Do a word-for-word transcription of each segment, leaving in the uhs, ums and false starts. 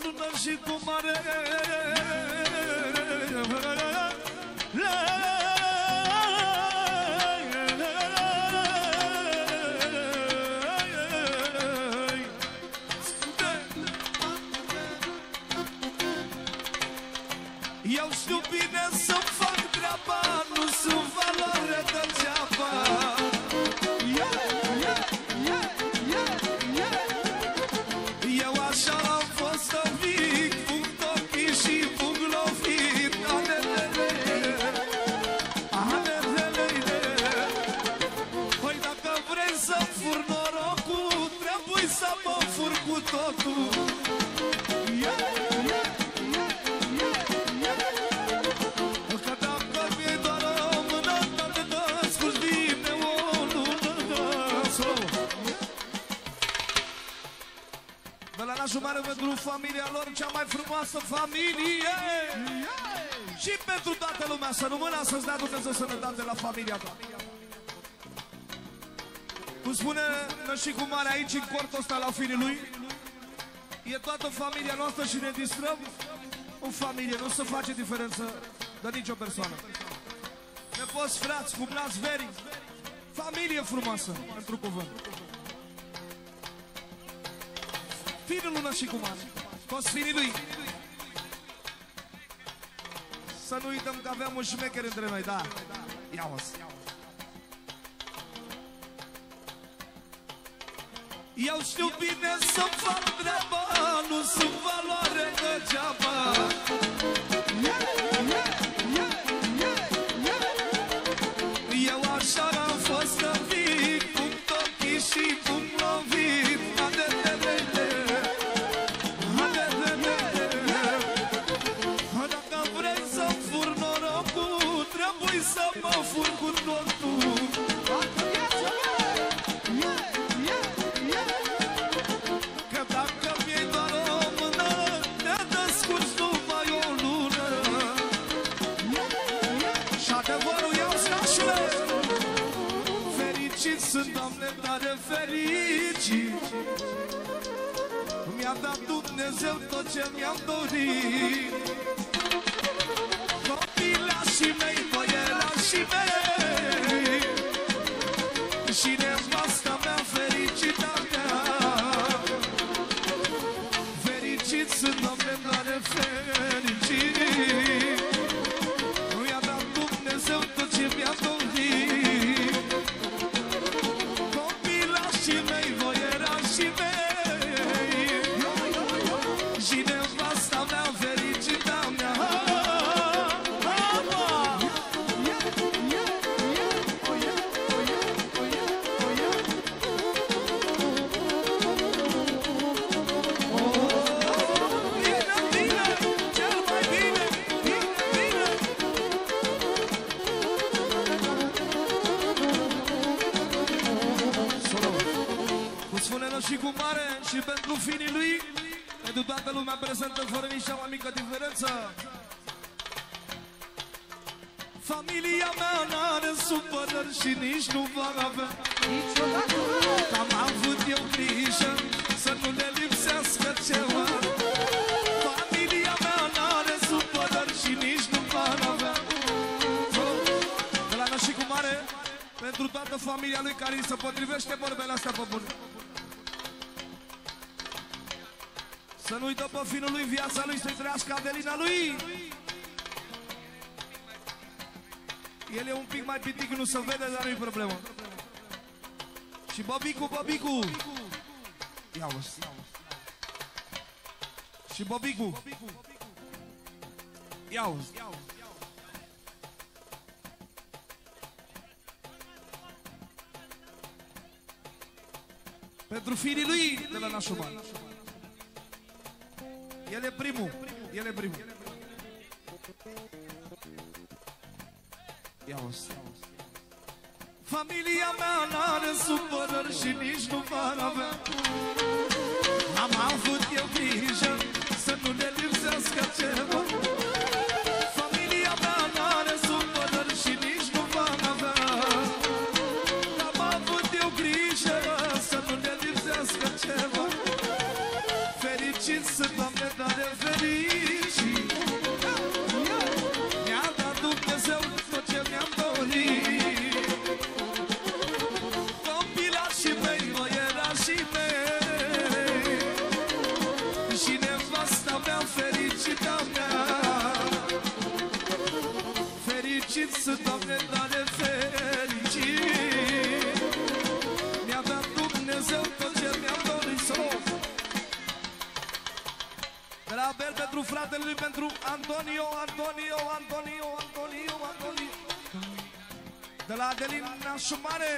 lună și cu mare eu știu bine să-mi fac treaba, nu sunt valoare degeaba. Eu așa am fost să mic, fug ochii și fug lovit. Păi dacă vrei să fur norocul, trebuie să mă fur cu totul. Jumare pentru familia lor, cea mai frumoasă familie. Și pentru toată lumea, să rămână, să-ți dea Dumnezeu sănătate la familia ta. Cum spune Nășicu Mare aici, în cortul ăsta la firii lui, e toată familia noastră și ne distrăm în familie, nu se face diferență de nicio persoană. Nepoți, frați, cumnați, veri, familie frumoasă, pentru cuvânt. Fiul lui Nășicu Mare, toți firii lui. Să nu uităm că aveam un șmecher între noi, da. Ia-o-s. Eu știu bine să-mi fac treaba, nu sunt valoare degeaba. Eu așa am fost să vin, punct ochii și punct lovit. Să mă fur cu totul. Că dacă mi-ai doar o mână, te descurci numai o lună. Și adevărul iau stașule, fericiți sunt, Doamne, tare fericit. Mi-a dat Dumnezeu tot ce mi-am dorit. Copilașii mei, băielașii mei, și nevasta mea, fericita mea. Fericit sunt, Doamne, doar fericit. Mi-a dat Dumnezeu tot ce mi-a dorit. Copilașii mei, băielașii mei, și nevasta mea, fericita mea. Și cu mare și pentru finii lui, pentru toată lumea prezentă fără nici cea mai mică diferență. Familia mea n-are supărări și nici nu va avea niciodată. Am avut eu grijă să nu le lipsească ceva. Familia mea n-are supărări și nici nu va avea. De la Nășicu Mare, pentru toată familia lui care îi se potrivește vorbele astea pe bune. Să nu uită pe finul lui, viața lui, să-i trăiască Adelina lui. El e un pic mai pitic, nu se vede, dar nu-i problemă. Și Bobicu, Bobicu. Ia-o-s. Și Bobicu. Ia-o-s. Pentru firii lui de la Nașuman. El e primul, el e primul. Ia-o-s. Familia mea n-are supărări și nici nu va avea. Am avut eu grijă să nu ne lipsească ceva. Familia mea n-are supărări și nici nu va avea. Am avut eu grijă să nu ne lipsească ceva. Fericiți sunt, Doamne, tare fratele lui pentru Antonio, Antonio, Antonio, Antonio, Antonio. De la Adelina Șumare.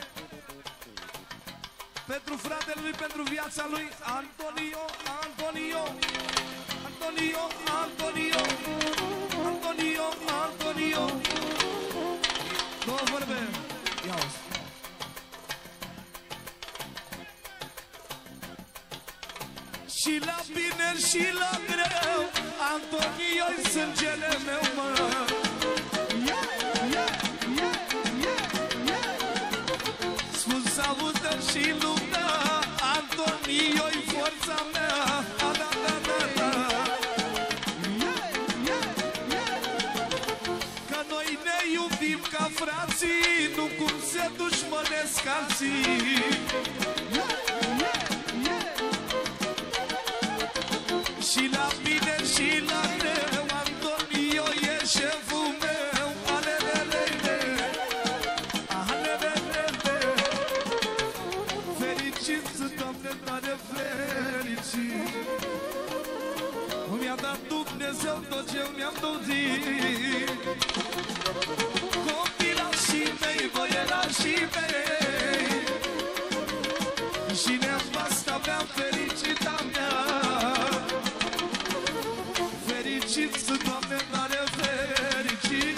Pentru fratele lui, pentru viața lui, Antonio, Antonio, Antonio, Antonio, Antonio, Antonio. Două vorbe. Ia-o-ți. Și la bine și la greu, Antonio-i sângele meu, mă. Spus audă și luptă, Antonio-i forța mea. Da, da, da, da. Că noi ne iubim ca frații, nu cum se dușmănesc alții. Și la bine și la greu, Antonio e șeful meu. Alelelele, alelelele. Fericiți, Doamne, tare fericit. Mi-a dat Dumnezeu tot ce mi-am dorit. Copilașii mei, boierașii mei, și nevasta mea, fericita mea. Fericit sunt, Doamne, tare fericit.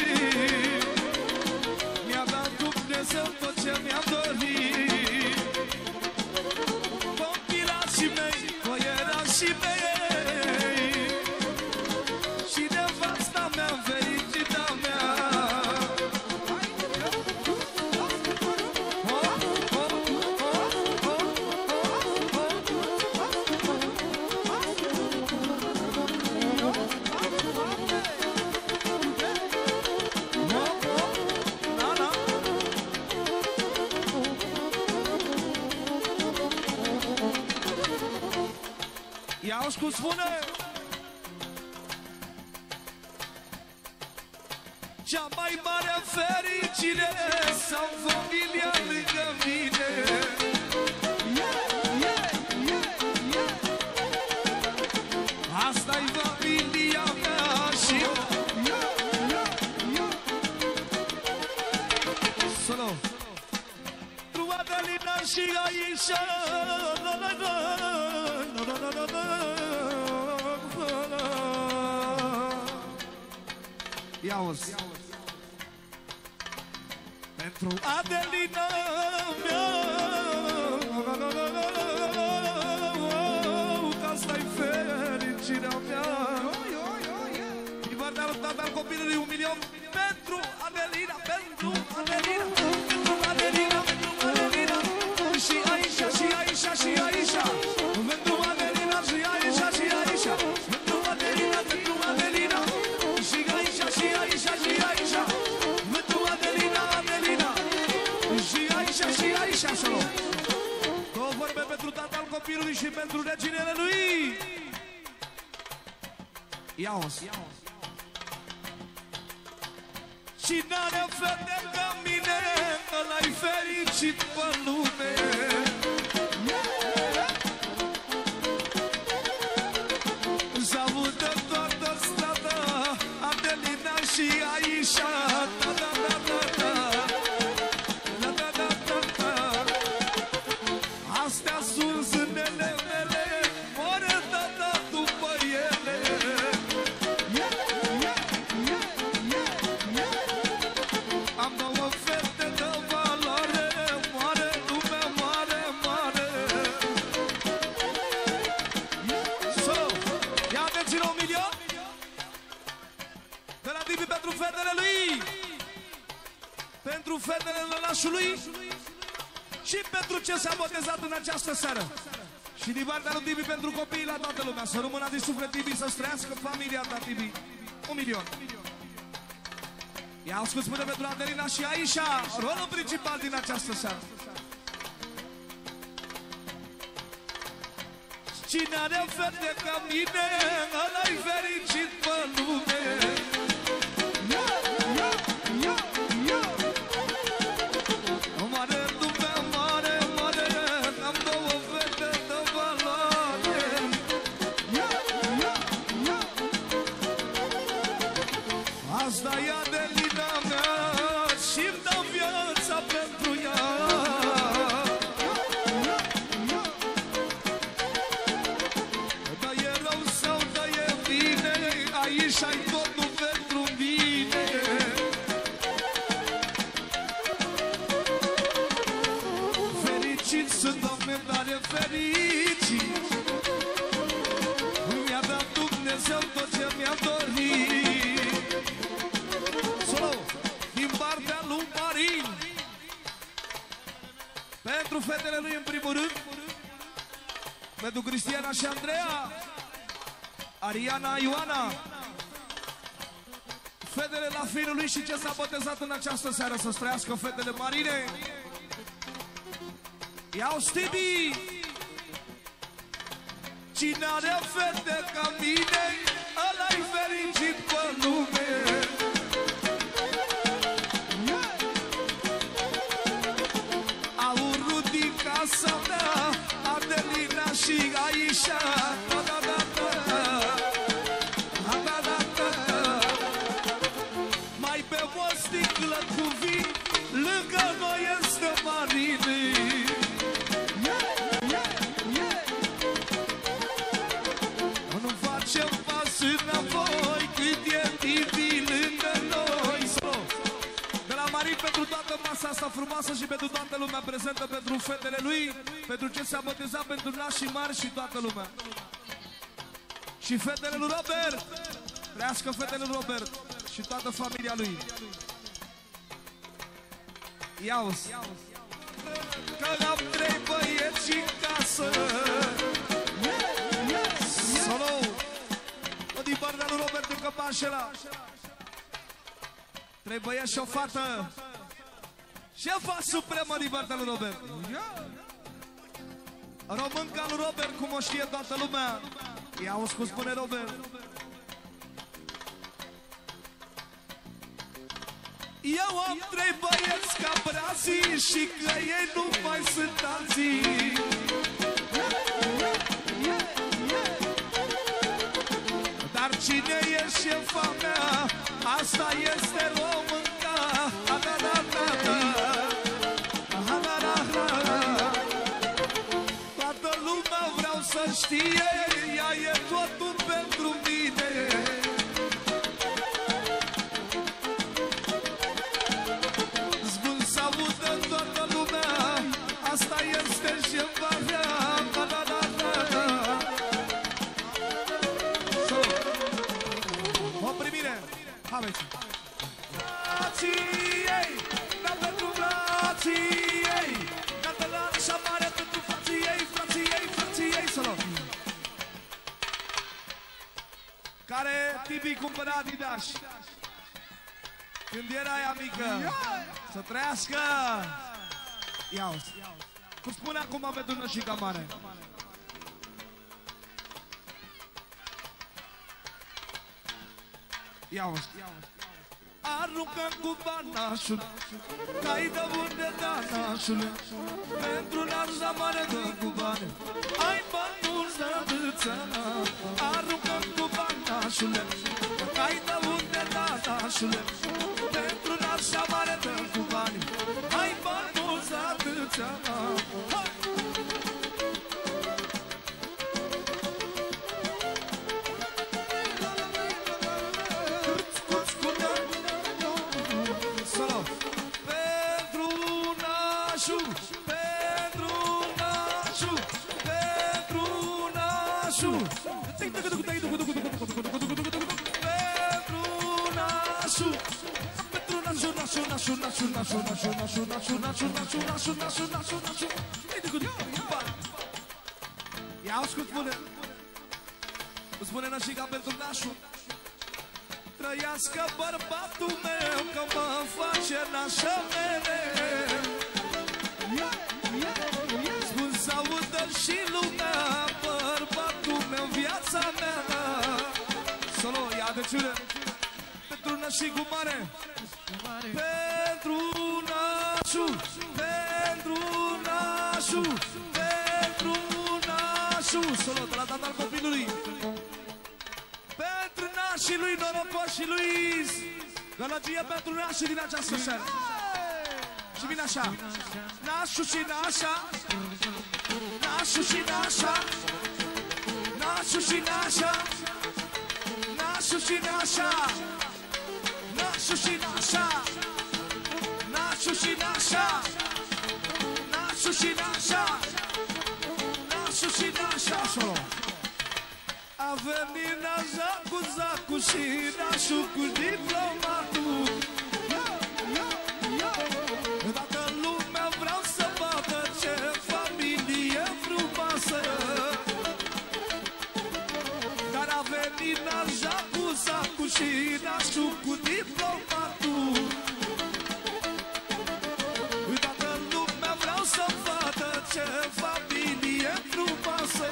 Mi-a dat Dumnezeu tot ce mi-am dorit. Copilașii mei, boierașii mei, și nevasta mea, fericita mea. Ia-o-și cum spune. Cea mai mare fericire să-am familia lângă mine. Asta-i familia mea și solo tu, Adelina și Aisha. Ia-o-ți. Pentru Adelina mea, că asta-i fericirea mea. Din partea lui tatăl copilului un milion pentru Adelina, pentru Adelina, pentru Adelina, pentru Adelina. Și Aisha, și Aisha, și Aisha. Pentru Adelina, și Aisha, și Aisha. Pentru Adelina, pentru Adelina. Și Aisha, și Aisha, și Aisha. Pentru Adelina, Adelina. Și Aisha, și Aisha, solo. Două vorbe pentru tatăl copilului și pentru reginele lui. Ia-o-ți. Cine are fete ca mine, ăla-i fericit pe lume. S-audă toată strada, Adelina și Aisha. Da, da, da, da, da. Da, da, da, da, da. Astea sunt zânele mele, moare tata după ele. Am două fete de valoare, moare lumea, moare, moare. So, ia atenție-ne un milion de la Tibi pentru fetele lui, pentru fetele lălașului și pentru ce s-a botezat în această seară. Și din partea lui Tibi pentru copiii la toată lumea. Să rămână din suflet, Tibi, să-ți trăiască familia ta, Tibi. Un milion. Ia-o scuz până pentru Adelina și Aisha, rolul principal din această seară. Cine are fete ca mine, ăla-i fericit pe lume. Mare lumea, mare, mare, am două fete de valoare. sunt, Doamne, tare fericit. Mi-a dat Dumnezeu tot ce mi-a dorit. Solo, din partea lui Marin, pentru fetele lui în primul rând, pentru Cristiana și Andreea, Ariana, Ioana, fetele la finul lui și ce s-a botezat în această seară, să trăiască fetele Marine. Iau Stibi, cine are fete ca mine, ăla-i fericit pe lume. Au Rudi casa mea, Adelina și Aisha. Da, da, da, da, da, da, da, da. Mai bem o sticlă cu vin, lângă noi este Marine. Nu facem pas înapoi, cât e timpii lângă noi. De la Marin pentru toată masa asta frumoasă și pentru toată lumea prezentă, pentru fetele lui, pentru ce s-a botezat, pentru nașii mari și toată lumea. Și fetele lui Robert, trească fetele lui Robert și toată familia lui. Ia-uzi că am trei băieți în casă. Solo, din partea lui Robert în Căpașela. Trei băieți și o fată. Șefa supremă din partea lui Robert. Românca lui Robert, cum o știe toată lumea. Ia-uzi cum spune Robert. Eu am trei băieți ca brazii și că ei nu mai sunt alții. Dar cine e șefa mea, asta este românca. Da, da, da, da, da. Da, da, da, da. Toată lumea vreau să știe, ea e totul pentru mine. Zbun să audă toată lumea, asta este șefa mea. Da, da, da, da, da. So, o primire. Aveți. Frații ei, da pentru frații ei, cântă la așa mare pentru frații ei, frații ei, frații ei, solo. Care Tibi cumpăra Adidas când era ea mică. Să trăiască. Ia-uzi. Cum spune acum pentru Nășica Mare. Ia-uzi. Aruncă cu banașul, cai de unde da nașule. Pentru narza mare dă cu bani, ai bani să dâța. Aruncă cu banașule, cai de unde da nașule. Pentru narza mare dă cu bani, ai bani să dâța. Nașu, nașu, nașu, nașu, nașu, nașu, nașu, nașu, nașu, nașu, nașu, nașu. Ia-uzi cum spune. Cum spune Nășica pentru nașu. Trăiască bărbatul meu, că mă face nașa mereu. Spun să audă și lumea, bărbatul meu, viața mea. Solo, ia de ciune. Pentru Nășicu Mare. Pentru nașu, pentru nașu, pentru nașu. Solo de la tatăl copilului. Pentru nașii lui norocoși lui. Gălăgie pentru nașii din această seară. Și vine așa. Nașu și nașa, nașu și nașa, nașu și nașa, nașu și nașa, nașu și nașa, nașu și nașa, nașu nașul și nașa, nașul și nașa, solo. A venit nașa cu zacul și nașul cu diplomatul. Dacă lumea vreau să vadă ce familie frumoasă, dar a venit nașa cu zacul și nașul cu diplomatul. Dacă lumea vreau să vadă ce familie frumoasă,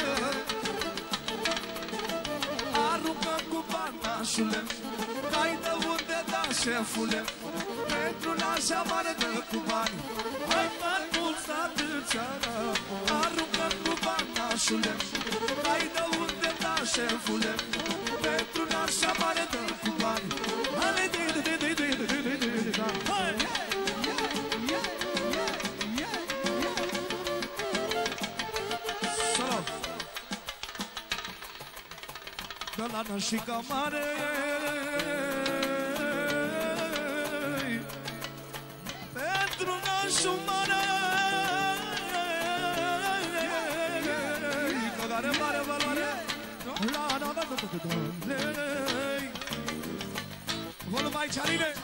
aruncă cu bani, nașule, că-ai de unde da, șefule. Pentru nașa mare dă cu bani, hai mai mulți atâția. Aruncă cu bani, nașule, că-ai de unde da, șefule. Pentru nașa mare dă cu bani. Ale de de de de de de de de de de. Hai! Solo! De la nașica mare, pentru nașul mare, că are mare valoare. La la la la la la. Volum aici, Aline.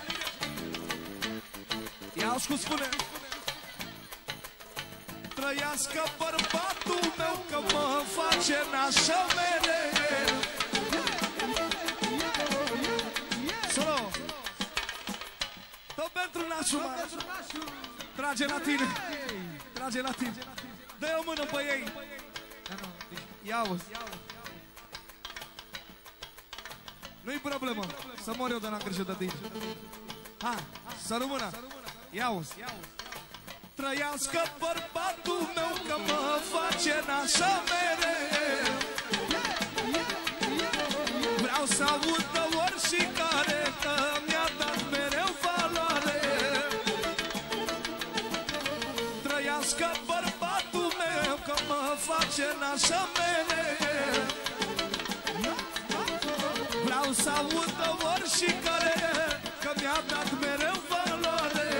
Ia-o cum spune. Trăiască bărbatul meu, că mă face nașa mereu. Solo. Tot pentru nașul mare. Trage la tine. Trage la tine. Dă-i o mână pe ei. Ia-o-ți. Nu-i problemă, să mor eu de la grijă de tine. Hai, să rămână. Ia-o-ți. Trăiască bărbatul meu, că mă face nașa mereu. Vreau să audă oricare, că mi-a dat mereu valoare. Trăiască bărbatul meu, că mă face nașa mereu. Vreau să audă oricare, că mi-a dat mereu valoare.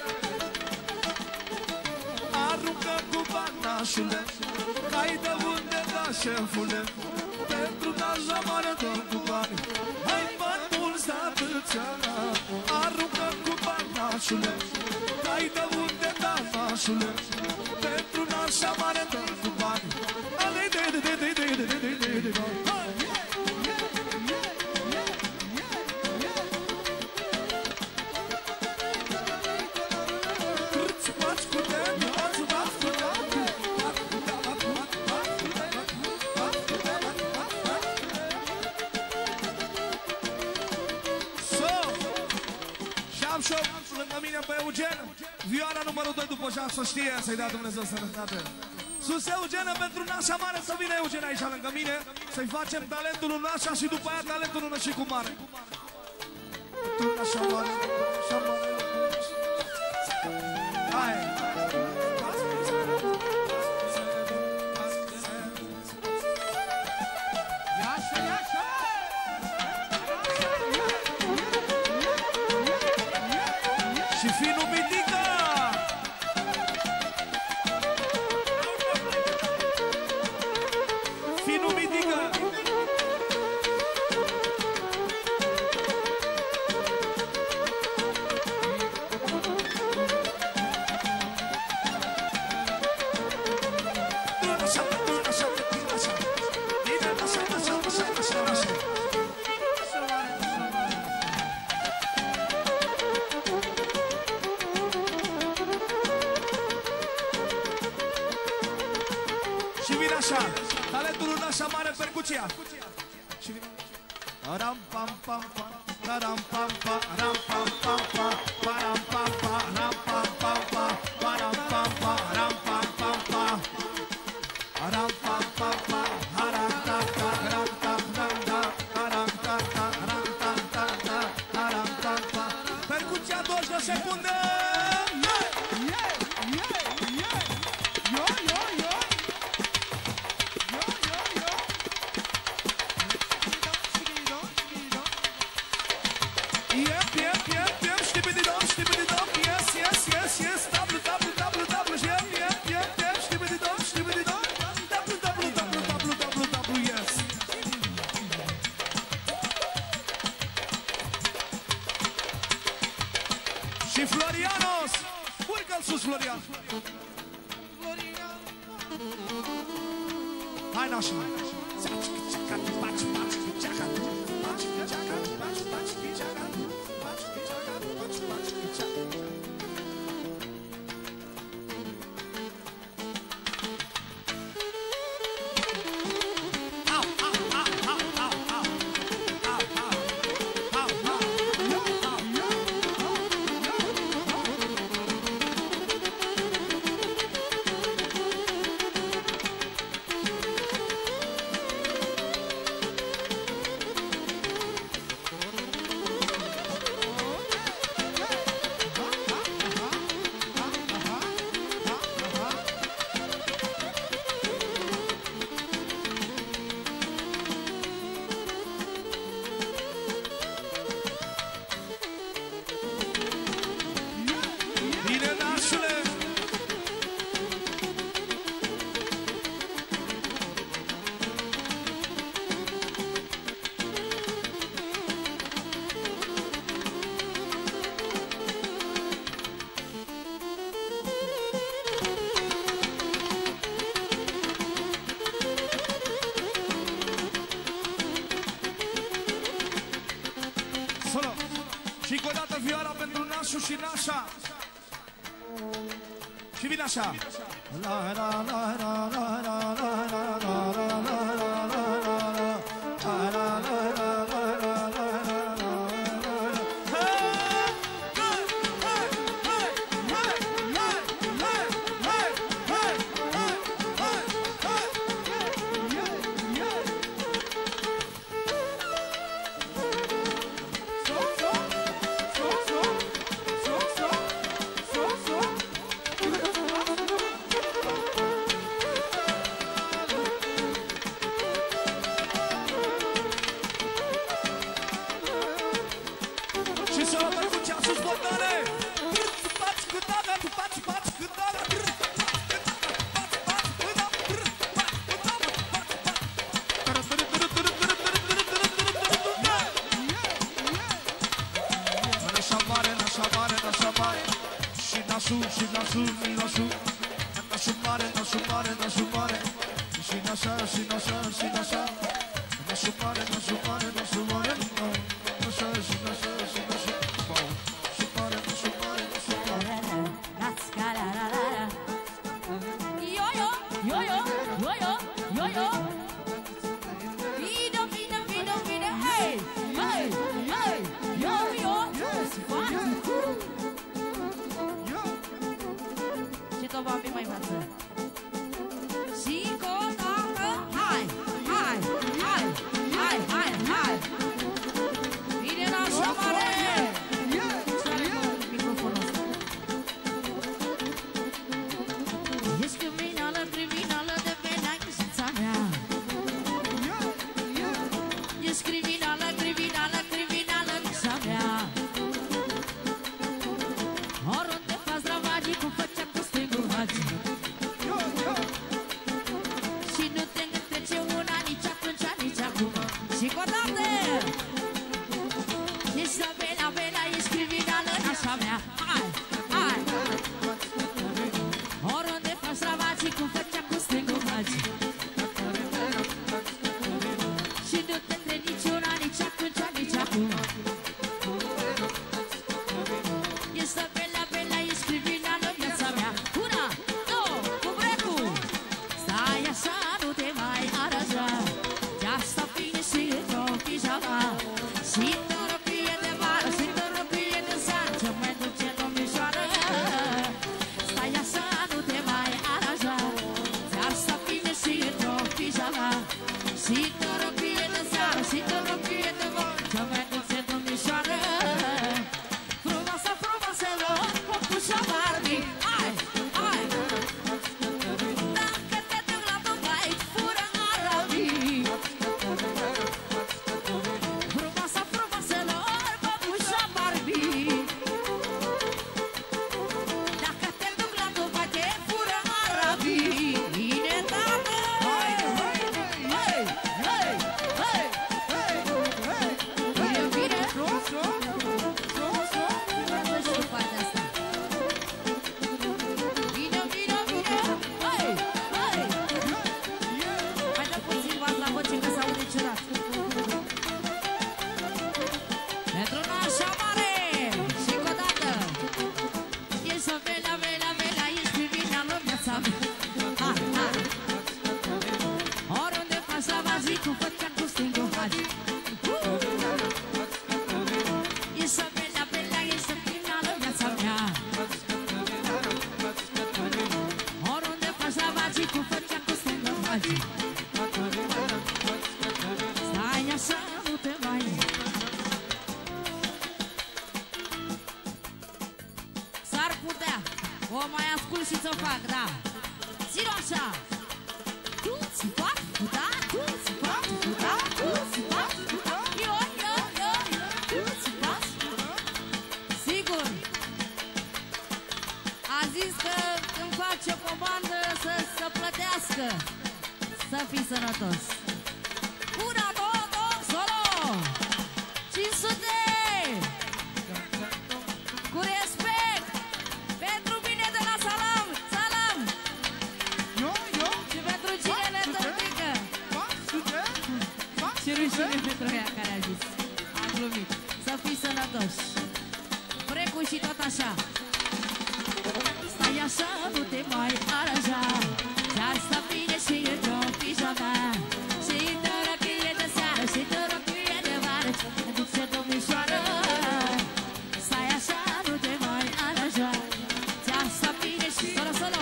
Aruncă cu bani, nașule, că-ai de unde da, șefule. Pentru nașa mare dă cu bani, hai bani mulți de atâția. Aruncă cu bani, nașule, că-ai de unde da, nașule. Pentru nașa mare dă cu bani. Ale de de de de de de de de de de. Lângă mine pe Eugen, vioara numărul doi după șase, să știe, să-i dea Dumnezeu sănătate. Sus Eugen, pentru nașa mare, să vină Eugen aici lângă mine, să-i facem talentul lui nașa și după aia talentul lui nășicu mare. Pentru nașa mare, nașa mare. Hai! Iașa, iașa! Și finul Mitică! Finul Mitică! Și vine așa, talentul lui nașa mare, percuția. Și vine ram pam pam pam, ram pam pam, ram pam pam pam, ram pam pam, ram pam pam pam, ram pam pam, ram pam pam pam, ram pam pam pam, ram ta ta, ram ta ram ta, ram ta ta, ram ta ta ta, ram ta ta. Percuția douăzeci de secunde. Yep, yep, yep, yep, stipidi dom, stipidi dom, yes, yes, yes, yes, double, double, double, double, yep. Florian. Hai, nașa. Și încă o dată vioara pentru nașul și nașa. Și vine așa. La la la la la la la la la la nașu, și nașu, și nașu, nașu mare, nașu mare, nașu mare, și nașa, și nașa, și nașa, nașu mare, nașu mare, nașu mare, nașa, și nașa, și nașa, nașu mare, nașu mare, nașu mare. Yo yo, yo yo, yo yo, yo yo. Vino, vino, vino, vino, hey, hey, hey, yo yo. Și tot va fi mai față. Și cu o dată, hai, hai, hai, hai, hai, hai. Vine nașa mare. Sare cu microfonul ăsta. Ești criminală, criminală de pe neagășița mea. Ești criminală, criminală, criminală nița mea. Oriunde faci ravagii cu făcea cu striguri hagi. face. Stai așa, nu te mai. S-ar putea, o mai ascult și ți-o fac, da. Ține-o așa. Tu ți fac, da, tu ți fac, da, tu ți fac, da. Eu, eu, eu, tu ți fac. Sigur. A zis că îmi face o comandă să se plătească. Să fii sănătos. Una, două, două, solo. cinci sute. Cu respect. Pentru mine de la Salam. Salam. Și pentru cine ne tărtică. Și rușine pentru ea care a zis. Am glumit. Să fii sănătoși. Brecu și tot așa. Stai așa, nu te mai aranja. Dar sta bine și într-o pijama. Și într-o răpie de seară și într-o răpie de vară. Mă duce domnișoară. Stai așa, nu te mai aranja. Dar sta bine și solo, solo.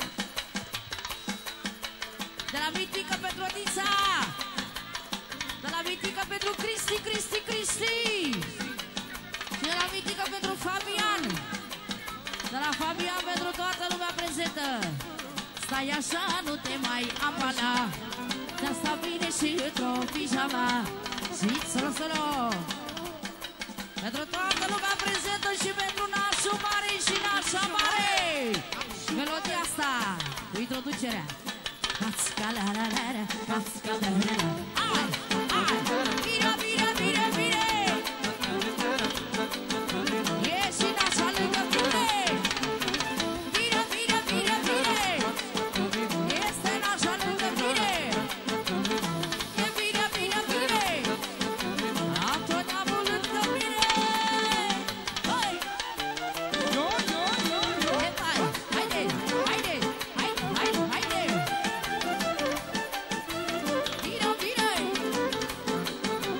De la Mitică pentru Odisa. De la Mitică pentru Cristi, Cristi, Cristi. Și de la Mitică pentru Fabian. De la Fabian pentru toată lumea prezentă. Stai așa, nu te mai apana. Dar sta bine și într-o pijama. Și solo, solo. Pentru toată lumea prezentă și pentru nașul mare și nașa mare. Melodia asta cu introducerea. Cascalarara, cascalarara. Ai, ai, bine, bine, bine, bine. Ieși nașa lângă tine. Bine, bine, bine, bine. Este nașa lângă tine. E bine, bine, bine. Am tot amul lângă mine. Hai! Hai, haide, haide, haide, haide, haide. Bine, bine.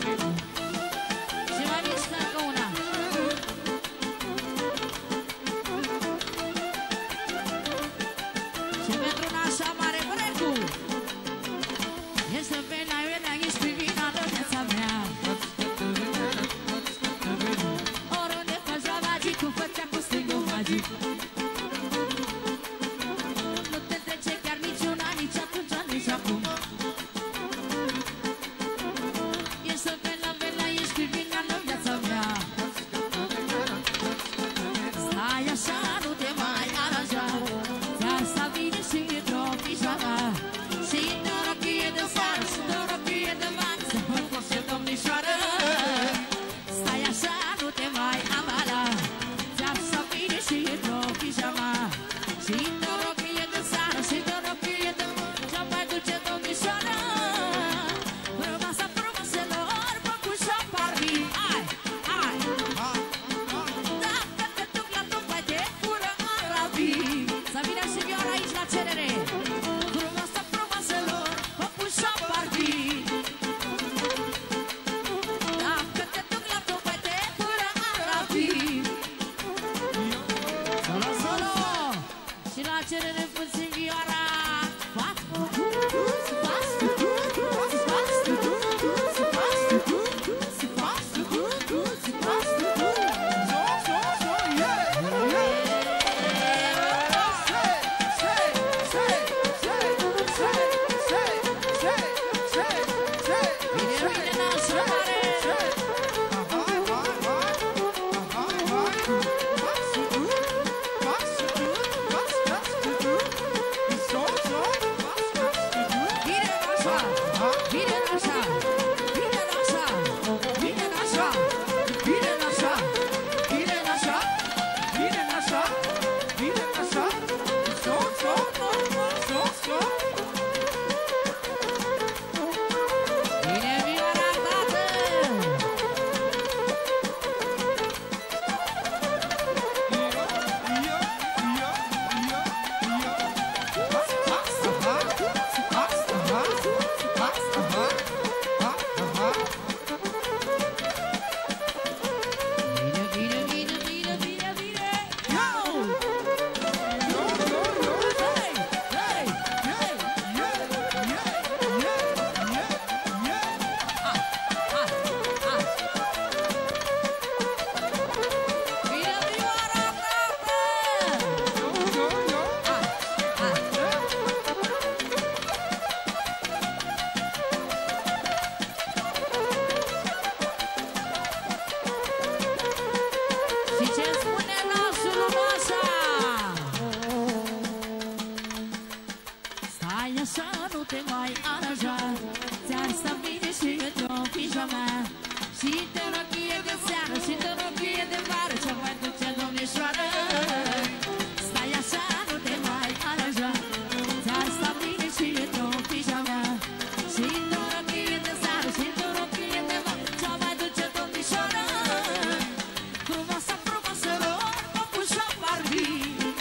așa, nu te mai aranja. Ți-ar sta bine și într-o pijama și te rochie de seară și te rochie de vară. Ce mai duce domnișoară? Stai așa, nu te mai aranja. Ți-ar sta bine și într-o pijama și te rochie de seară și te rochie de vară. Ce mai duce domnișoară? Frumoasă, frumoasă-lor, păpușa Barbie.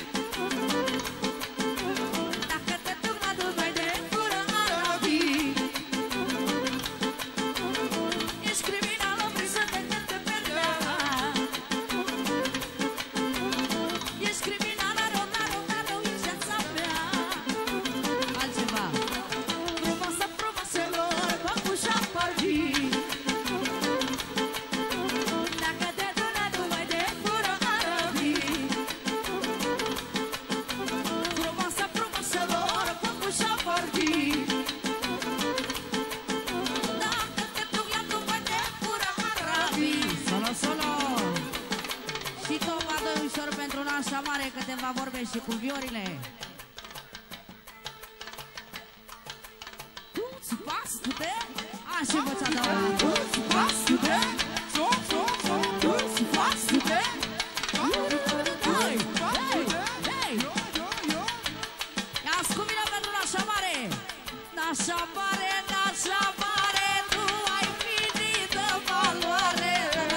Așa mare câteva vorbe și cu viorile. Tu-ți pas-tu-te? Așa vă ți-a dat. Tu-ți pas-tu-te? Tu-ți pas-tu-te? Hei, hei, hei. Ia-ți cu mine pentru Nașa Mare. Nașa Mare, Nașa Mare, tu ai finit de valoare.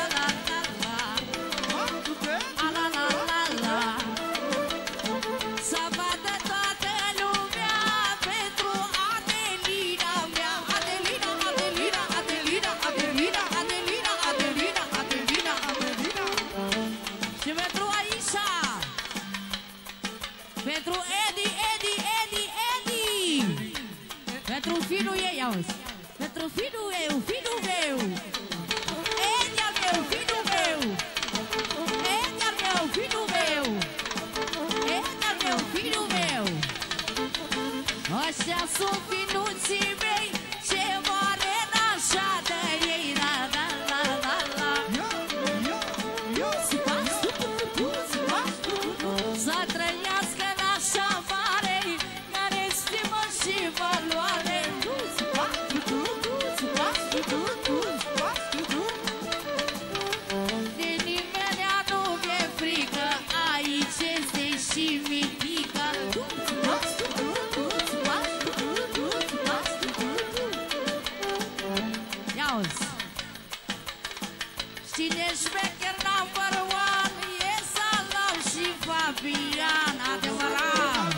Pentru Edi, Edi, Edi, Edi. Pentru finul ei, auzi. Pentru finul meu, finul meu. Edi al meu, finul meu. Edi al meu, finul meu. Edi al meu, finul meu. Ăștia sunt finuții mei, ce moare n-așa de ei. La, la, la, la, la. Să trăiască Nașa Mare, care stimă și valoare. De nimenea nu mi-e frică, aici este și mitică. Ia-uzi! Cine șmecher number one e Salam și Fabian, adevărat!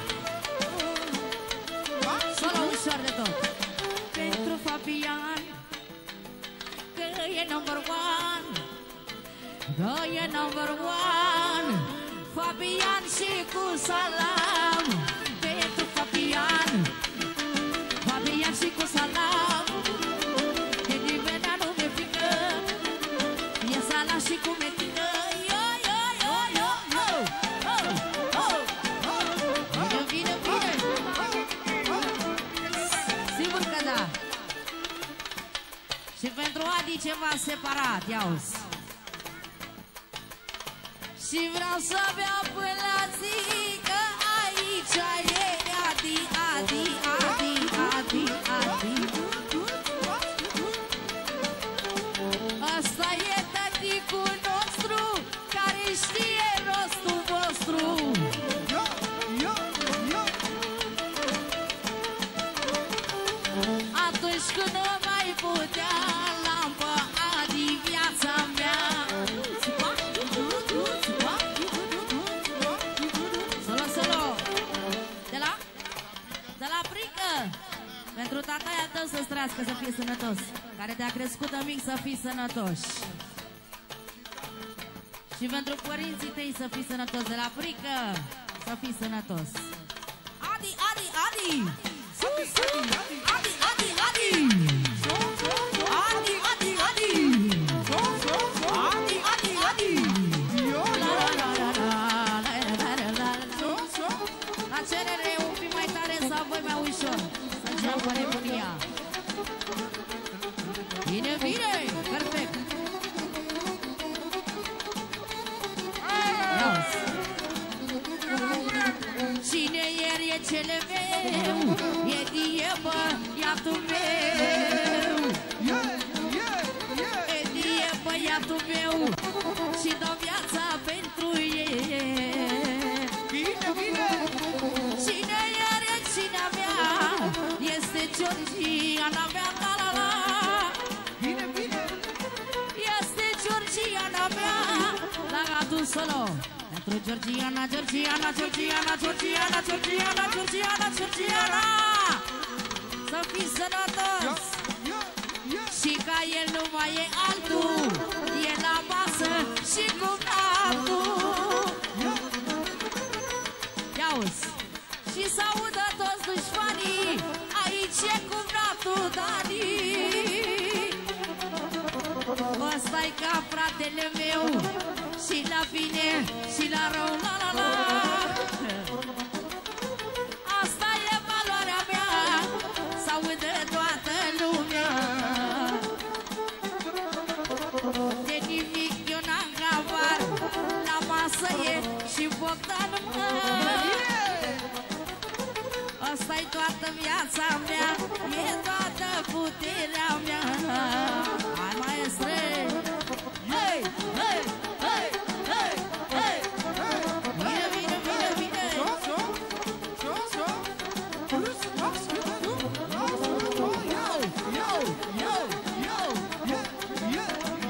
Solo ușor de tot. Pentru Fabian, că e number one, că e number one. Fabian și cu Salam. Pentru Fabian, Fabian și cu Salam. De nimenea nu mi-e frică, e Salam și cu metică. Yo, yo, yo, yo, yo. Oh, oh, oh. Vine, vine, vine. Sigur că da. Și pentru Adi ceva separat, ia-uzi. Și vreau să beau până la zi, că aici e Adi, Adi, Adi, Adi, Adi. Asta e tăticul nostru, care știe rostul vostru. Atunci când nu mai putea, lampă Adi, viața mea. Solo, solo. De la? De la Prică. Pentru tataia tău să-ți trăiască, să fii sănătos. Care te-a crescut în mic, să fii sănătoși. Și pentru părinții tăi să fii sănătos. De la Prică, să fii sănătos. Adi, Adi, Adi. Sus, sus. Adi, Adi, Adi. Adi, Adi, Adi. Adi, Adi, Adi. La, la, la, la, la, la, la, la, la. La cerere un pic mai tare sau voi mai ușor? Să înceapă nebunia. Bine, bine, perfect. Cine ieri e regele meu, Edi e băiatul meu, Edi e băiatul meu și dau viața pentru el. Bine, bine! Cine e regina mea, este Georgiana mea, la la la. Bine, bine! Este Georgiana mea, la adus solo. Pentru Georgiana, Georgiana, Georgiana, Georgiana, Georgiana, Georgiana, Georgiana. Să fii sănătos. Și ca el nu mai e altul, e la masă și cu altul. Ia-uzi. Și s-audă toți dușmanii, aici e cumnatul Dani. Ăsta-i ca fratele meu, și la bine și la rău, la la la. Asta e valoarea mea, s-audă toată lumea. De nimic eu n-am gravar, la masă e și Bogdan mă. Asta-i toată viața mea, e toată puterea mea. Hai, maestre! Hei, hei, hei, hei, hei! Bine, bine, bine, bine! Yo, yo, yo, yo!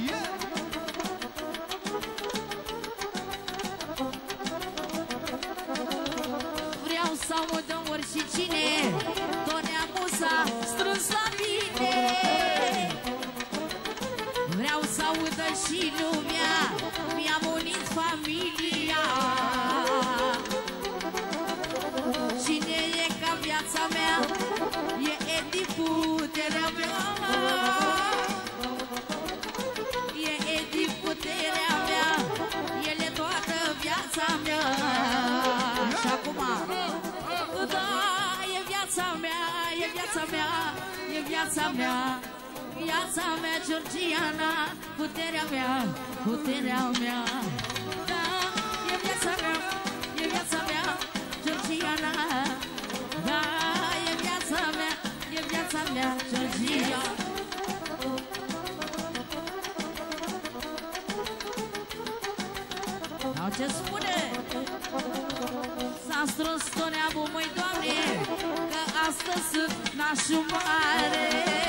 Vreau să audă oricine, tot neamul s-a strâns la mine. Vreau să audă și lumea, mi-am unit familia. Cine e ca viața mea, e Edi puterea mea. E Edi puterea mea, el e toată viața mea. Și acum, da, e viața mea, e viața mea, e viața mea. Viața mea, Georgiana, puterea mea, puterea mea. Da, e viața mea, e viața mea, Georgiana. Da, e viața mea, e viața mea, Georgiana. Sau ce spune? S-a strâns tot neamul, măi, Doamne, că astăzi sunt nașul mare.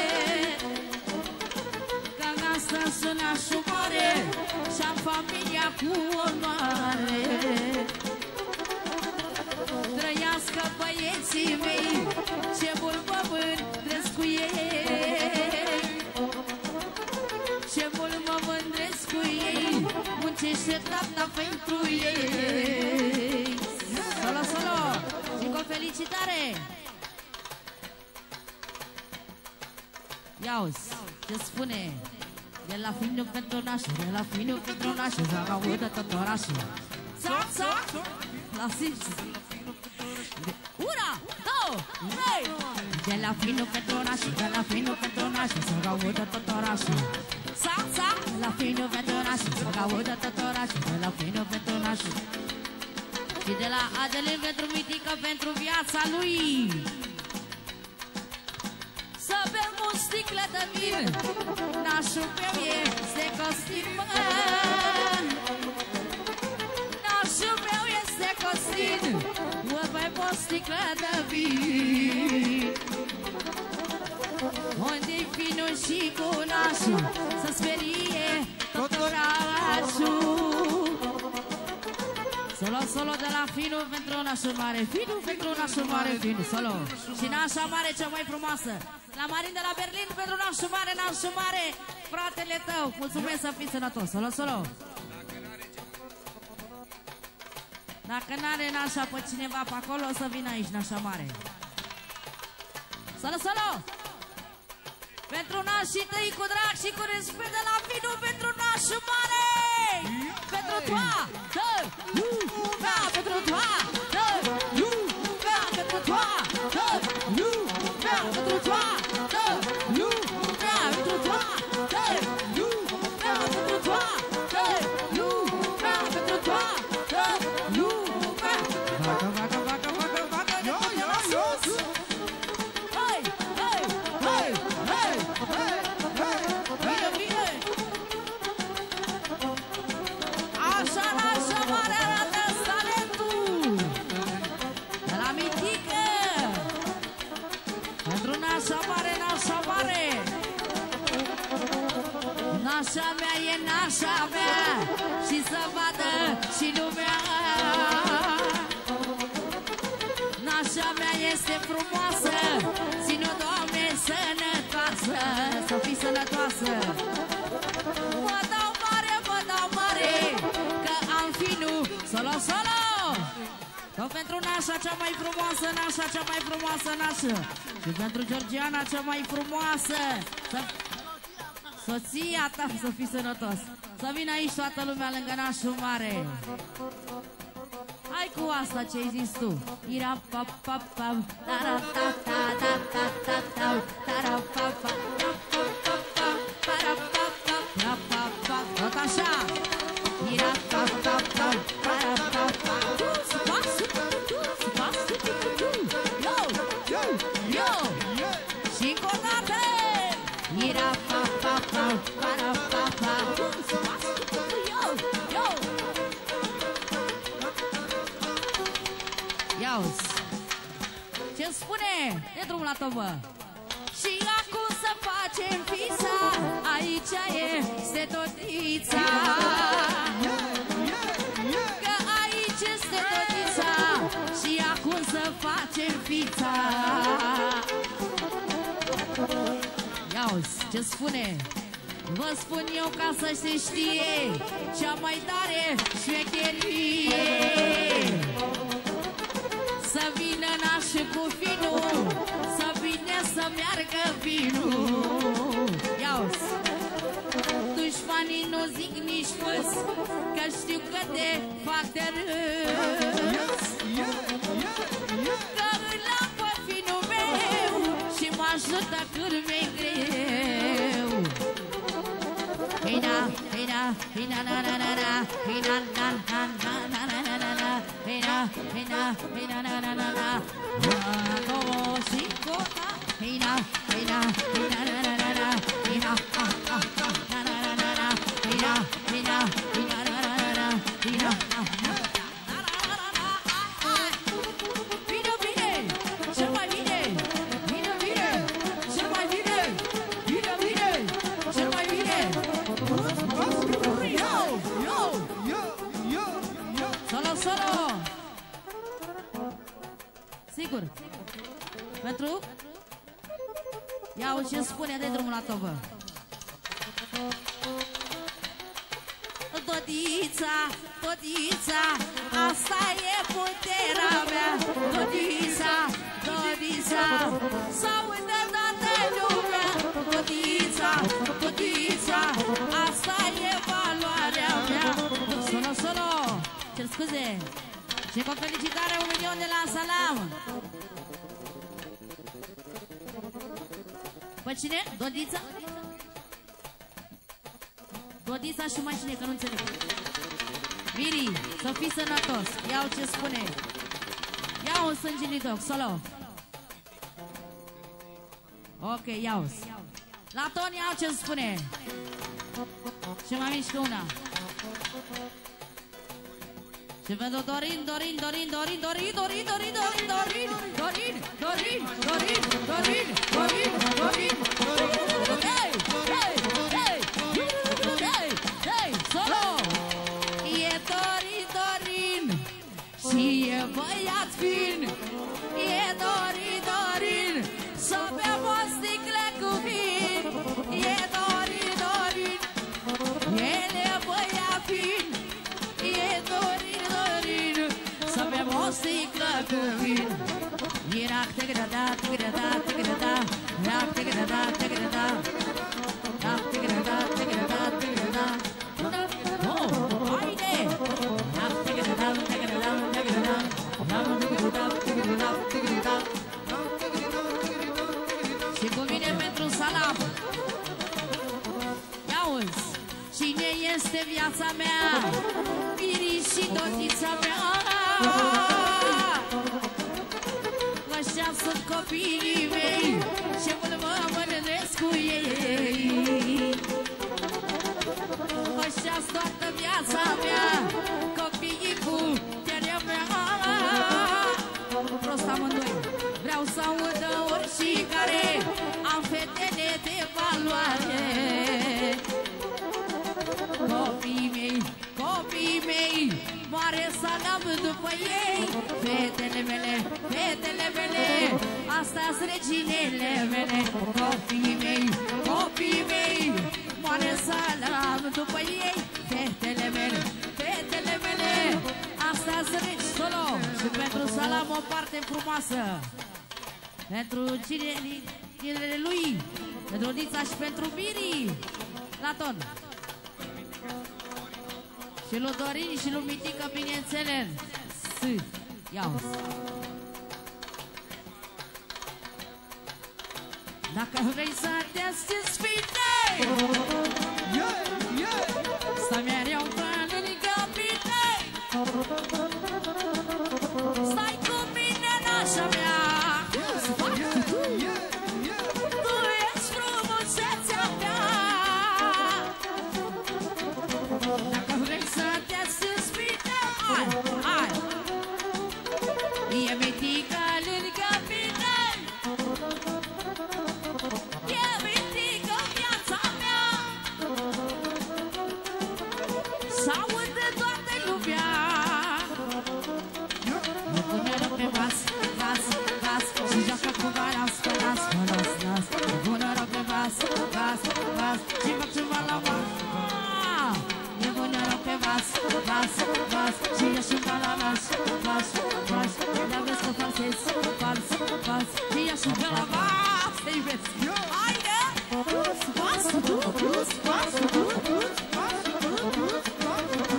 Astăzi sunt nașul mare și-am familia cu onoare. Trăiască băieții mei, ce mult mă mândresc cu ei. Ce mult mă mândresc cu ei, muncește tata pentru ei. Solo, solo, și cu o felicitare. Ia-uzi, ce spune? De la finul pentru nașul, de la finul pentru nașul, să audă tot orașul. Sa, sa, la simți. Una, două, trei. De la finul pentru nașul, de la finul pentru nașul, să audă tot orașul. Sa, sa, la finul pentru nașul, să audă tot orașul, de la finul pentru nașul. Și de la Adelin pentru Mitică, pentru viața lui. Să bem o sticlă de vin, nașul meu este Costin, mă. Nașul meu este Costin, mă bem o sticlă de vin. Unde-i finul și cu nașul, să sperie tot orașul. Solo, solo de la finul pentru nașul mare, finul pentru nașul mare, finul, solo. Și nașa mare cea mai frumoasă. La Marin de la Berlin pentru nașul mare, nașul mare, fratele tău. Mulțumesc, să fii sănătos. Solo, solo. Dacă n-are nașa pe cineva pe acolo, o să vină aici nașa mare. Solo, solo. Pentru nașii tăi cu drag și cu respect de la finul pentru nașul mare. Pentru toată lumea, pentru toată lumea, pentru toată lumea, pentru toată lumea, pentru toată lumea, pentru toată lumea, pentru toată lumea. Vacă, vacă, vacă, vacă, vacă, nașa mare, nașa mare. Nașa mea e nașa mea și să vadă și lumea. Nașa mea este frumoasă, ține-o, Doamne, sănătoasă, să fii sănătoasă. Mă dau mare, mă dau mare, că am finul solo, solo. Tot pentru nașa cea mai frumoasă, nașa cea mai frumoasă, nașă. Și pentru Georgiana cea mai frumoasă. Să... Soția ta să fii sănătos. Să vină aici toată lumea lângă nașul mare. Hai cu asta ce-ai zis tu. Ira pa pa pa, tara ta ta ta ta ta ta, tara pa pa, para pa pa, para pa pa, tot așa. Ira pa pa pa, para pa pa. Yo, yo, yo. Și încă o dată. Ira pa pa pa, para pa pa. Yo, yo. Ia-uzi, ce spune? De drum la tobă. Și acum să facem fița, aici este totița. Că aici este totița, și acum să facem fița. Ia-uzi, ce spune? Vă spun eu ca să se știe, cea mai tare șmecherie. Să vină nașul cu finul, să vină să meargă vinul. Ia-uzi, dușmanii nu zic nici păs, că știu că te fac de râs. Că îl am pe finul meu și mă ajută când mi-e greu. Hina, hina, hina, na, na, na, na, hina, na, na, na, na, na, na, na, na, hina, hina, hina, na, na, na, na, dos, cinco, hina, hina, hina, na, na, na, na, hina, ah, ah, ah, na, na, na, na, na, hina, hina, hina, na, na, na, na, hina, ah, ah. Vino, vine, cel mai bine, vino, vine, cel mai bine, vino, vine, cel mai bine. Yo, yo, yo, yo, yo. Solo, solo. Sigur. Pentru? Ia-o ce spune de drumul la tobă. Todița, todița, asta e puterea mea. Todița, todița, s-aude toată lumea. Todița, todița, asta e valoarea mea. Solo, solo, cer scuze. Și cu felicitare un milion de la Salam. Pe cine? Dodița? Dodița și mai cine, că nu înțeleg. Miri, să fii sănătos. Iau ce spune. Iau un sângenitor, solo. Ok, iau. La Toni iau ce spune. Și mai mișcă una. Și pentru Dorin, Dorin, Dorin, Dorin, Dorin, Dorin, Dorin, Dorin, Dorin, Dorin, Dorin, Dorin, Dorin, Dorin, Dorin, Dorin, hey, hey, hey, hey, hey, solo! E Dorin, Dorin și e băiat fin. E Dorin, Dorin, să bem o sticlă cu vin. E Dorin, Dorin, el e băiat fin. E Dorin, Dorin, să bem o sticlă cu vin. Irac, te-grada, te-grada, te-grada, Irac, te-grada, te-grada, Irac, te-grada, te-grada, te-grada. Oh, haide! Irac, te-grada, te-grada, te-grada, Irac, te-grada, te-grada, te-grada. Și cu mine pentru Salam. Ia-uzi, cine este viața mea? Miri și dotița mea. Ăștia sunt copiii mei și mult mă mănânesc cu ei. Ăștia-s toată viața mea, copiii cu puterea mea. Prost amândoi, vreau să audă oricare fetele de valoare. Copiii mei, copiii mei, mare salam după ei. Fetele mele, fetele mele, astea-s reginele mele. Copiii mei, copiii mei, mare salam după ei. Fetele mele, fetele mele, astea-s reginele. Solo și pentru salam o parte frumoasă. Pentru cinele lui, pentru Nița și pentru Miri. La ton. Și lui Dorin și lui Mitică, bineînțeles. S. Iau. Dacă vrei să te sfinte, stai mereu pe lângă mine. Stai cu mine în așa mea. Tu ești frumusețea mea. Dacă vrei să te sfinte, hai, hai. E Mitică lângă mine. E Mitică viața mea. S-aude toată lumea. Mă pune rău pe vas, vas, vas. Și joacă cu varas, varas, varas, varas. Mă pune rău pe vas, vas, vas. Și mă ceva la vas. Mă pune rău pe vas, vas, vas. Și eu și la vas, vas, vas. La vezi că falsezi, fals, fals. Și eu și la vas, te-i vezi. Haide! Plus, vas, tu, plus, vas, tu, plus, vas, tu, plus, vas, tu.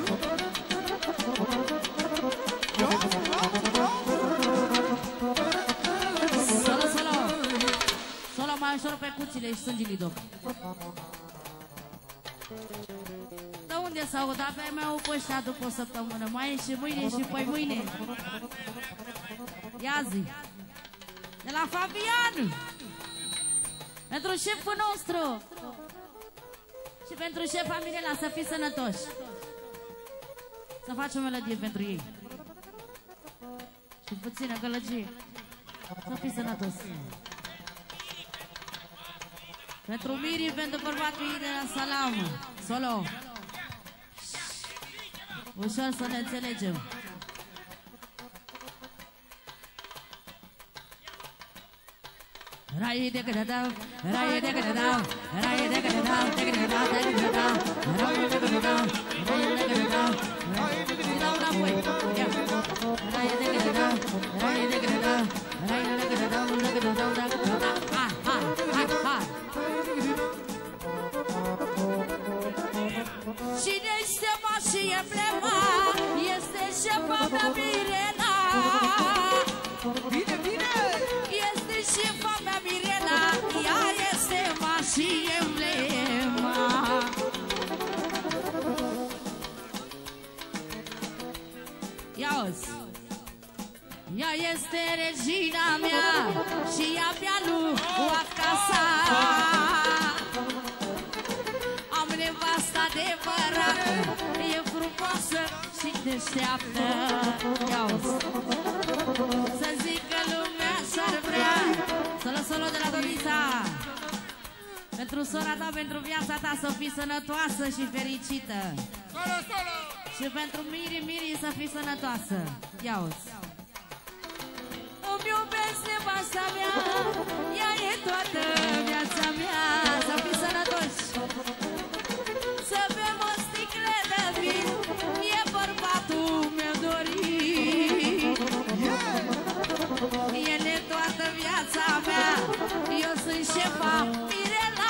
Solo, solo. Solo mai ușor pe cuțile și sângii lidoc. De unde s-aud? Abia mi-au păștea după o săptămână. Mai e și mâine și păi mâine. Ia zi. De la Fabian. Pentru șeful nostru. Și pentru șefa Mirela, să fii sănătoși. Să faci o melodie pentru ei. Și puțină gălăgie. Să fii sănătos. Pentru Miri, pentru bărbatul ei de la Salam. Solo. Ușor să ne înțelegem. Rai de gădă, rai de gădă, rai de gădă, de gădă, de gădă, rai de gădă, rai de gădă, rai de gădă, dau înapoi. Ia. Rai de gădă, rai de gădă, rai de gădă, de gădă, dau înapoi. Hai, hai, hai, hai. Cine este ma și emblema? Este șefa mea Mirela. Bine, bine! Este șefa mea Mirela. Ea este ma și emblema. Ia-uzi! Ea este regina mea și ea pe-a luat casa. Am nevasta adevărată, e frumoasă și deșteaptă. Ia-uzi! Să zică lumea și-ar vrea. Solo, solo de la Dorița. Pentru sora ta, pentru viața ta, să fii sănătoasă și fericită. Solo, solo! Și pentru Miri, Miri, să fii sănătoasă. Ia-uzi! Îmi iubesc nevasta mea, ea e toată viața mea. Să fii sănătoși. Să bem o sticlă de vin, e bărbatul meu dorit. El e toată viața mea, eu sunt șefa Mirela.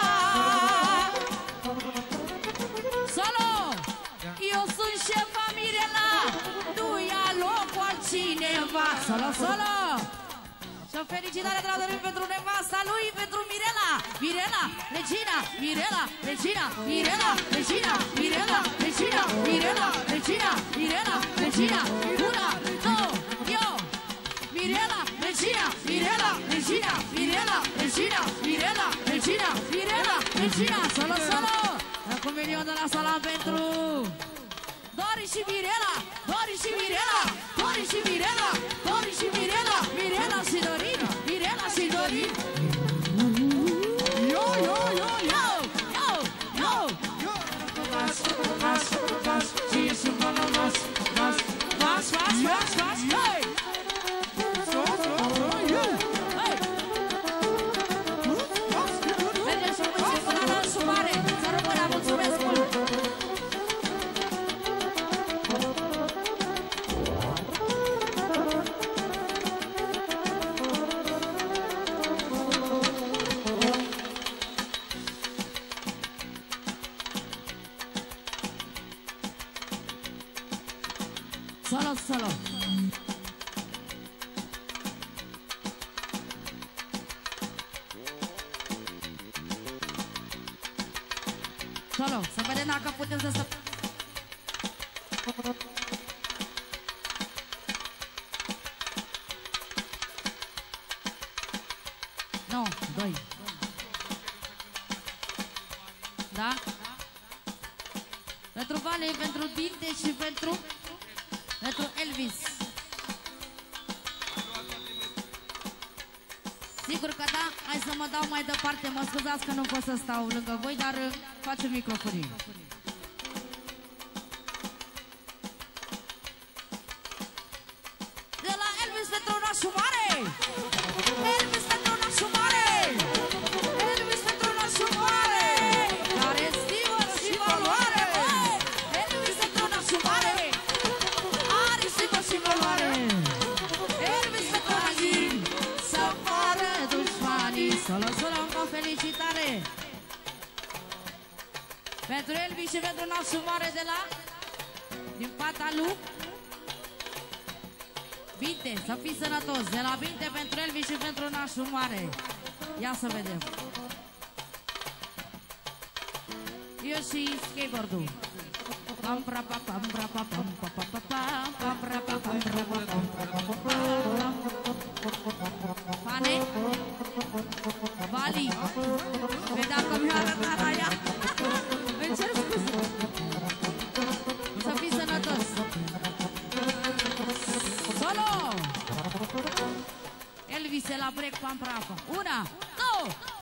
Solo! Eu sunt șefa Mirela, nu ia locul altcineva. Solo, solo! Și o felicitare de la Dorin pentru nevasta lui, pentru Mirela. Mirela, regina, Mirela, regina, Mirela, regina, Mirela, regina, Mirela, regina, Mirela, regina. Una, două, eu. Mirela, regina, Mirela, regina, Mirela, regina, Mirela, regina, Mirela, regina. Solo, solo! Cu milion de la Salam pentru Dori și Mirela, Dori și Mirela, Dori și Mirela, Dori și Mirela, Mirela și Dorin, Mirela și Dorin. scoați, scoați, hai! Mergem și mulțumim până la însumare! Să rămână, mulțumesc mult! Solo, solo. Solo, să vedem dacă putem să... Nu, doi. Da? Pentru Vale, pentru Dinte și pentru... Pentru Elvis. Sigur că da, hai să mă dau mai departe. Mă scuzați că nu pot să stau lângă voi, dar facem microfonii. De la Elvis pentru nașul mare! Elvis pentru nașul mare! Elvis pentru nașul mare! Care stimă și valoare! Elvis pentru nașul mare! Și valoare Elvis pentru Agin să moară dușmanii. Solo, solo, încă o felicitare pentru Elvis și pentru nașul mare de la din pata lui Binte, să fii sănătos. De la Binte pentru Elvis și pentru nașul mare. Ia să vedem. Eu și skateboard-ul. Pam pra pa pam pra pa pam pa pa pa pam pra pa pam pra pa pam pam. Pane? Vali? Pe dacă mi-a arătat aia. Îmi cer scuze. Să fii sănătos. Solo! Elvis la break pam pra pa. Una, două,